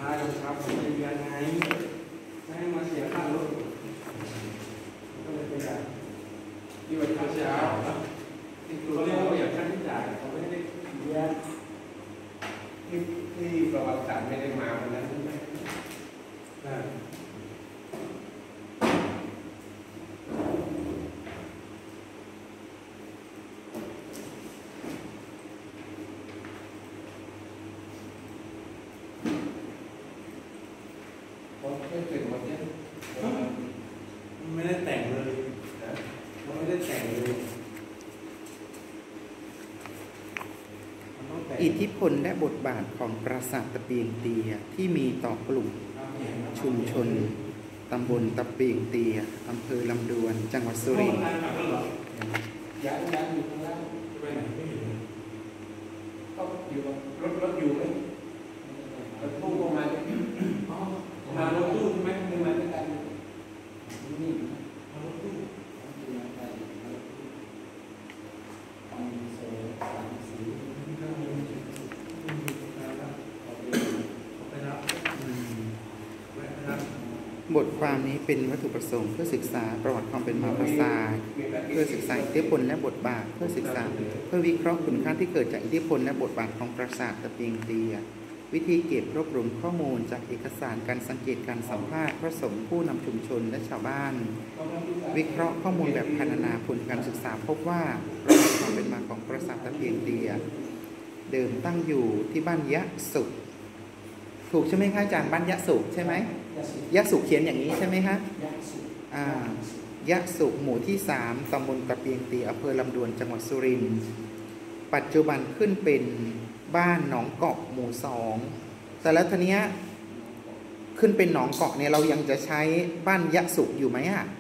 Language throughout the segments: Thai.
าจะทำผมไปเรียนไงไม่ให้มาเสียค่ารถก็เลยไปอย่างที่วันเช้าเขาเรียกว่าอย่างค่าใช้จ่ายเขาไม่ได้เรียนที่ประวัติศาสตร์ไม่ได้มาวันนั้นใช่ไหมไม่ได้แต่งเลยไม่ได้แต่งเลยอิทธิพลและบทบาทของปราสาทตะเปียงเตียที่มีต่อกลุ่มชุมชนตำบลตะเปียงเตียอำเภอลำดวนจังหวัดสุรินทร์ย้ายอยู่ข้างล่างไปไหนไม่เห็นก็อยู่รถอยู่ไหมรถตู้ประมาณมารถตู้ใช่ไหมไม่มาด้วยกันนี่มารถตู้บทความนี้เป็นวัตถุประสงค์เพื่อศึกษาประวัติความเป็นมาปราสาทเพื่อศึกษาอิทธิพลและบทบาทเพื่อศึกษาเพื่อวิเคราะห์คุณค่าที่เกิดจากอิทธิพลและบทบาทของปราสาทตะเปียงเตียวิธีเก็บรวบรวมข้อมูลจากเอกสารการสังเกตการสัมภาษณ์พระสงฆ์ผู้นำชุมชนและชาวบ้านวิเคราะห์ข้อมูลแบบพรรณนาผลการศึกษาพบว่าประวัติความเป็นมาของปราสาทตะเปียงเตียเดิมตั้งอยู่ที่บ้านยะสุถูกใช่ไหมคะอาจารย์บ้านยะสุใช่ไหมยะสุเขียนอย่างนี้ใช่ไหมคะยะสุหมู่ที่3ตำบลตะเปียงเตียอำเภอลำดวนจังหวัดสุรินทร์ปัจจุบันขึ้นเป็นบ้านหนองเกาะหมู่2แต่แล้วทีเนี้ยขึ้นเป็นหนองเกาะเนี่ยเรายังจะใช้บ้านยะสุอยู่ไหม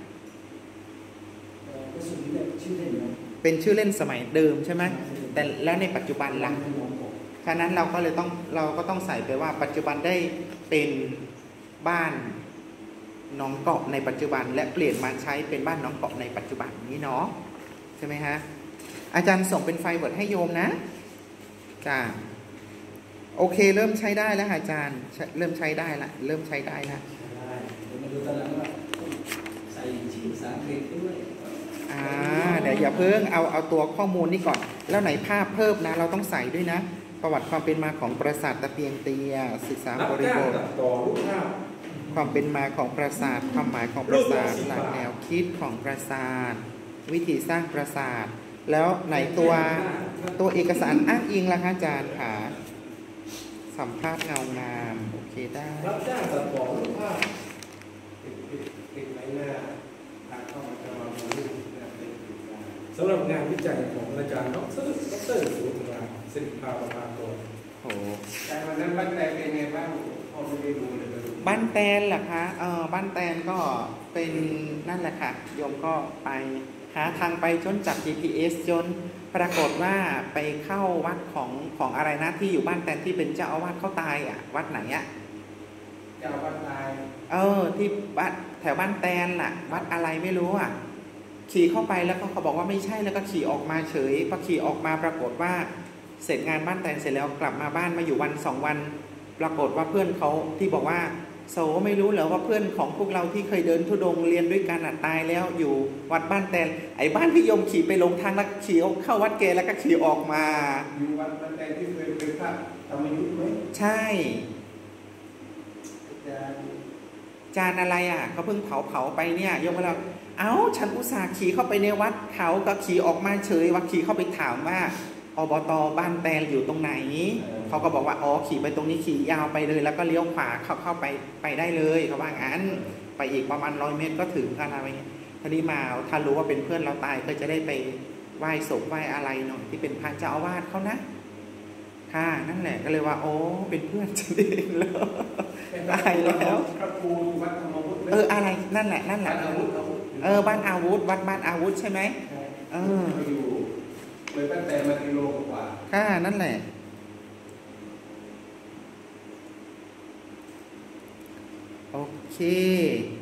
เป็นชื่อเล่นสมัยเดิมใช่ไหมแต่แล้วในปัจจุบันล่ะฉะนั้นเราก็ต้องใส่ไปว่าปัจจุบันได้เป็นบ้านหนองเกาะในปัจจุบันและเปลี่ยนมาใช้เป็นบ้านหนองเกาะในปัจจุบันนี้เนาะใช่ไหมฮะอาจารย์ส่งเป็นไฟล์เวิร์ดให้โยมนะจ้าโอเคเริ่มใช้ได้แล้วอาจารย์เริ่มใช้ได้ละเดี๋ยวมาดูตารางว่าใส่ชื่อภาษาอังกฤษด้วยเดี๋ยวอย่าเพิ่งเอาตัวข้อมูลนี่ก่อนแล้วไหนภาพเพิ่มนะเราต้องใส่ด้วยนะประวัติความเป็นมาของปราสาทตะเปียงเตียศึกษาบริบทความเป็นมาของปราสาทความหมายของปราสาทหลักแนวคิดของปราสาทวิธีสร้างปราสาทแล้วไหนตัวเอกสารอ้างอิงล่ะคะอาจารย์ค่ะสัมภาษณ์เงางามโอเคได้รับจ้างตัดต่อรูปภาพติดในหน้าทางเข้ามาจะมาดูสำหรับงานวิจัยของอาจารย์ดร.สุธราสิริภาประภากรโอ้แต่วันนั้นบ้านแตนเป็นไงบ้างพอไม่ได้ดูเลยบ้านแตนเหรอคะบ้านแตนก็เป็นนั่นแหละค่ะโยมก็ไปหาทางไปจนจาก GPS จนปรากฏว่าไปเข้าวัดของอะไรนะที่อยู่บ้านแตนที่เป็นเจ้าอาวาสเขาตายวัดไหนเจ้าอาวาสตายที่บ้านแถวบ้านแตนล่ะวัดอะไรไม่รู้ขี่เข้าไปแล้วเขาบอกว่าไม่ใช่แล้วก็ขี่ออกมาเฉยพอขี่ออกมาปรากฏว่าเสร็จงานบ้านแตนเสร็จแล้วกลับมาบ้านมาอยู่วัน2 วันปรากฏว่าเพื่อนเขาที่บอกว่าโสไม่รู้เหรอว่าเพื่อนของพวกเราที่เคยเดินธุดงค์เรียนด้วยกันตายแล้วอยู่วัดบ้านแตนไอ้บ้านที่โยมขี่ไปลงทางแล้วขี่เข้าวัดเกแล้วก็ขี่ออกมาอยู่วัดบ้านแตนที่เคยเป็นพระธรรมยุทธ์ไหมใช่จานอะไรเขาเพิ่งเผาไปเนี่ยโยมเราฉันอุตส่าห์ขี่เข้าไปในวัดเขาก็ขี่ออกมาเฉยว่าขี่เข้าไปถามว่าอบต.บ้านแตนอยู่ตรงไหนเขาก็บอกว่าขี่ไปตรงนี้ขี่ยาวไปเลยแล้วก็เลี้ยวขวาเข้าไปได้เลยเขาว่างั้นไปอีกประมาณ100 เมตรก็ถึงอะไรเงี้ยทีนี้มาถ้ารู้ว่าเป็นเพื่อนเราตายก็จะได้ไปไหว้ศพไหว้อะไรหน่อยที่เป็นพระเจ้าอาวาสเขานะค่ะนั่นแหละก็เลยว่าเป็นเพื่อนจริงๆแล้วตายแล้วพระครูวัดธรรมวุฒิอะไรนั่นแหละบ้านอาวุธวัดบ้านอาวุธใช่ไหมอยู่เลยบ้านแตนมากิโลกว่าค่ะนั่นแหละโอเค